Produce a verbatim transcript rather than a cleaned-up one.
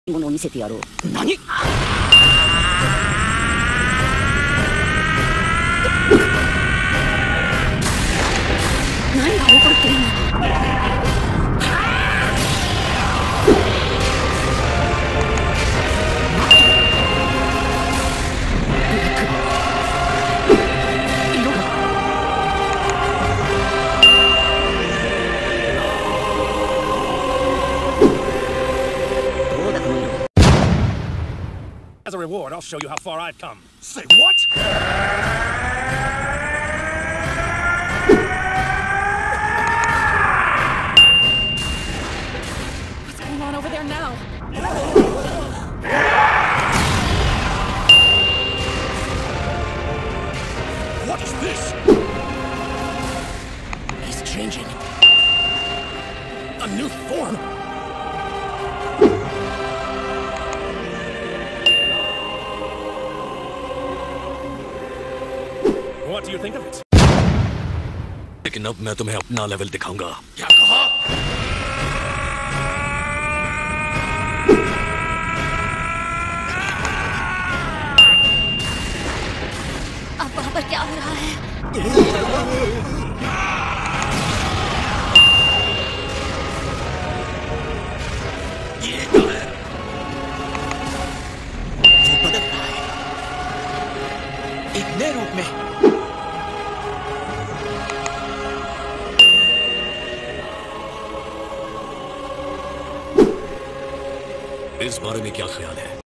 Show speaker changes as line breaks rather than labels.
ものを見せてやろう。
何？
何が起こってるの？
As a reward, I'll show you how far I've come. Say what?
What's going on over there now?
What is this? He's changing. A new form. What do you think of it?
लेकिन अब मैं तुम्हें अपना level दिखाऊंगा।
क्या कहा?
अब वहाँ पर क्या हो रहा है?
ये क्या है? वो बदल रहा है एक नए रूप में।
इस बारे में क्या ख्याल है?